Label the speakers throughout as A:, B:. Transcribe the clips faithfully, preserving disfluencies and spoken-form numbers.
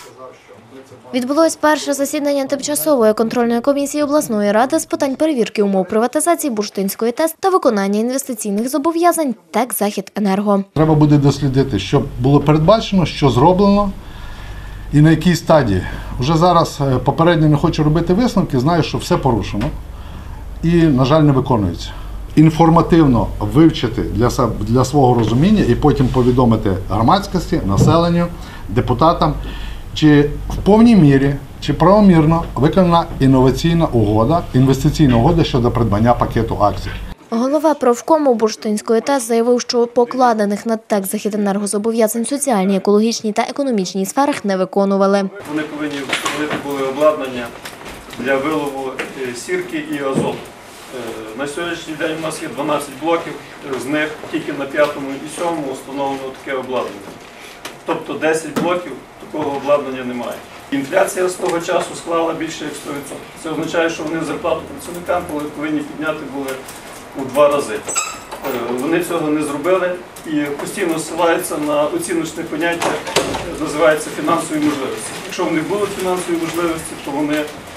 A: Відбулось перше засідання тимчасової контрольної комісії обласної ради з питань перевірки умов приватизації Бурштинської ТЕС та виконання інвестиційних зобов'язань ТЕК «Західенерго».
B: Треба буде дослідити, що було передбачено, що зроблено і на якій стадії. Уже зараз попередньо не хочу робити висновки, знаю, що все порушено і, на жаль, не виконується. Інформативно вивчити для, для свого розуміння і потім повідомити громадськості, населенню, депутатам, чи в повній мірі, чи правомірно виконана інноваційна угода, інвестиційна угода щодо придбання пакету акцій.
A: Голова профкому Бурштинської ТЕС заявив, що покладених на ТЕК «Західенерго» зобов'язань соціальній, екологічній та економічній сферах не виконували.
C: Вони повинні встановити були обладнання для вилову сірки і азоту. На сьогоднішній день у нас є дванадцять блоків, з них тільки на п'ятому і сьомому встановлено таке обладнання. Тобто десять блоків такого обладнання немає. Інфляція з того часу склала більше як сто відсотків. Це означає, що вони зарплату працівникам повинні підняти були у два рази. Вони цього не зробили і постійно ссилаються на оціночне поняття, називається фінансові можливості. Якщо в них будуть фінансові можливості, то вони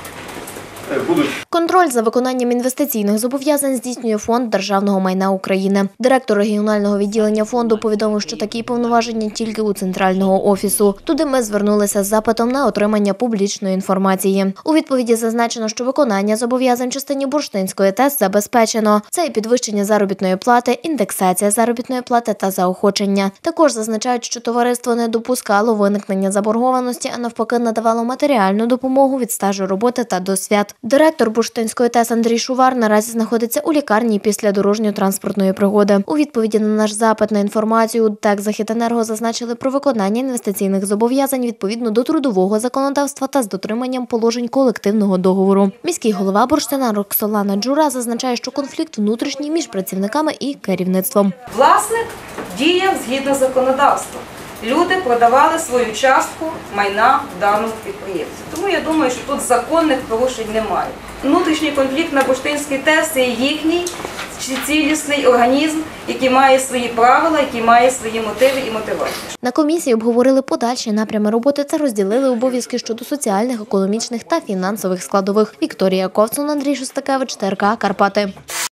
C: будуть.
A: Контроль за виконанням інвестиційних зобов'язань здійснює Фонд державного майна України. Директор регіонального відділення фонду повідомив, що такі повноваження тільки у центрального офісу. Туди ми звернулися з запитом на отримання публічної інформації. У відповіді зазначено, що виконання зобов'язань в частині Бурштинської ТЕС забезпечено. Це і підвищення заробітної плати, індексація заробітної плати та заохочення. Також зазначають, що товариство не допускало виникнення заборгованості, а навпаки надавало матеріальну допомогу від стажу роботи та до свят. Директор Бурштинської ТЕС Андрій Шувар наразі знаходиться у лікарні після дорожньо-транспортної пригоди. У відповіді на наш запит на інформацію ТЕК «Західенерго» зазначили про виконання інвестиційних зобов'язань відповідно до трудового законодавства та з дотриманням положень колективного договору. Міський голова Бурштина Роксолана Джура зазначає, що конфлікт внутрішній між працівниками і керівництвом.
D: Власник діяв згідно законодавства. Люди продавали свою частку майна в даному підприємстві. Тому я думаю, що тут законних порушень немає. Внутрішній конфлікт на Бурштинській ТЕС – це їхній цілісний організм, який має свої правила, який має свої мотиви і мотивацію.
A: На комісії обговорили подальші напрями роботи та розділили обов'язки щодо соціальних, економічних та фінансових складових. Вікторія Ковцун, Андрій Шостакевич, ТРК Карпати.